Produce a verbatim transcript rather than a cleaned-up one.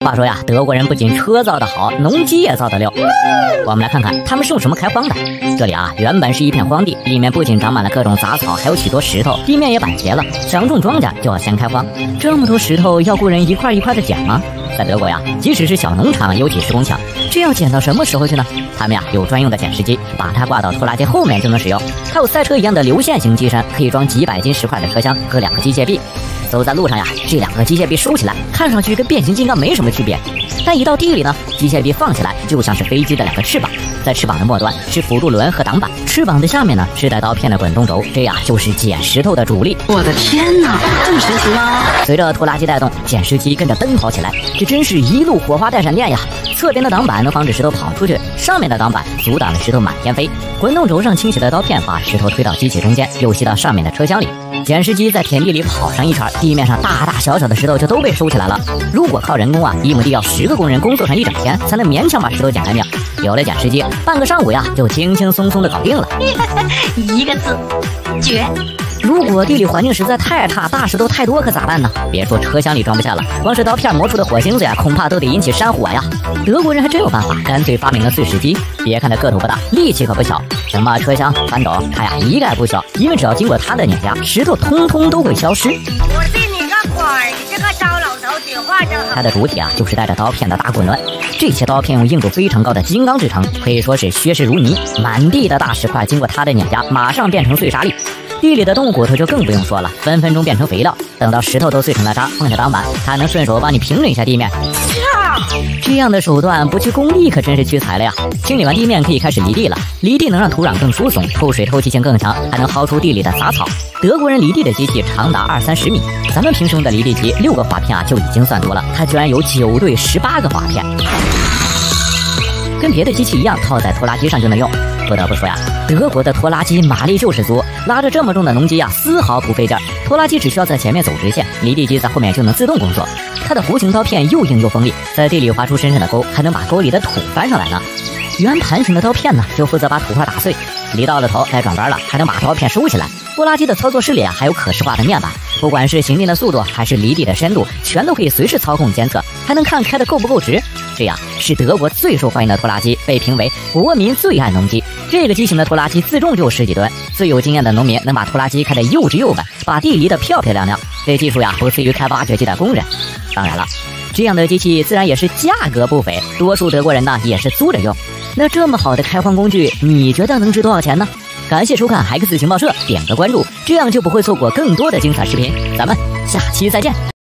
话说呀，德国人不仅车造得好，农机也造得溜。我们来看看他们是用什么开荒的。这里啊，原本是一片荒地，里面不仅长满了各种杂草，还有许多石头，地面也板结了。想种庄稼就要先开荒，这么多石头要雇人一块一块的捡吗？在德国呀，即使是小农场有几十公顷，这要捡到什么时候去呢？他们呀有专用的捡石机，把它挂到拖拉机后面就能使用。还有赛车一样的流线型机身，可以装几百斤石块的车厢和两个机械臂。走在路上呀，这两个机械臂收起来，看上去跟变形金刚没什么区别。但一到地里呢，机械臂放起来就像是飞机的两个翅膀，在翅膀的末端是辅助轮和挡板，翅膀的下面呢是带刀片的滚动轴，这呀就是捡石头的主力。 我的天哪，这么神奇吗？ 随着拖拉机带动，捡石机跟着奔跑起来，这真是一路火花带闪电呀！侧边的挡板能防止石头跑出去，上面的挡板阻挡了石头满天飞。滚动轴上倾斜的刀片把石头推到机器中间，又吸到上面的车厢里。捡石机在田地里跑上一圈，地面上大大小小的石头就都被收起来了。如果靠人工啊，一亩地要十个工人工作上一整天，才能勉强把石头捡干净。有了捡石机，半个上午呀，就轻轻松松的搞定了。 一个字，绝！ 如果地理环境实在太差，大石头太多，可咋办呢？别说车厢里装不下了，光是刀片磨出的火星子呀，恐怕都得引起山火呀。德国人还真有办法，干脆发明了碎石机。别看它个头不大，力气可不小。什么车厢、翻斗，它呀一概不小，因为只要经过它的碾压，石头通通都会消失。 我信你个鬼！你这个糟老头子话真好。 它的主体啊，就是带着刀片的大滚轮。这些刀片用硬度非常高的金刚制成，可以说是削实如泥。满地的大石块经过它的碾压，马上变成碎沙粒。地里的动物骨头就更不用说了，分分钟变成肥料。等到石头都碎成了渣，放下挡板，它还能顺手帮你平整一下地面。这样的手段不去功利可真是屈才了呀！清理完地面可以开始犁地了，犁地能让土壤更疏松，透水透气性更强，还能薅出地里的杂草。德国人犁地的机器长达二三十米，咱们平时用的犁地机六个滑片啊就已经算多了，它居然有九对十八个滑片，跟别的机器一样套在拖拉机上就能用。不得不说呀，德国的拖拉机马力就是足，拉着这么重的农机呀，丝毫不费劲儿。拖拉机只需要在前面走直线，犁地机在后面就能自动工作。它的弧形刀片又硬又锋利，在地里划出深深的沟，还能把沟里的土翻上来呢。圆盘形的刀片呢，就负责把土块打碎。犁到了头该转弯了，还能把刀片收起来。拖拉机的操作室里啊，还有可视化的面板，不管是行进的速度还是犁地的深度，全都可以随时操控监测，还能看开的够不够直。这样是德国最受欢迎的拖拉机，被评为国民最爱农机。这个机型的拖拉机自重就十几吨，最有经验的农民能把拖拉机开得又直又稳，把地犁得漂漂亮亮。这技术呀，不次于开挖掘机的工人。当然了，这样的机器自然也是价格不菲，多数德国人呢也是租着用。那这么好的开荒工具，你觉得能值多少钱呢？感谢收看 X 情报社，点个关注，这样就不会错过更多的精彩视频。咱们下期再见。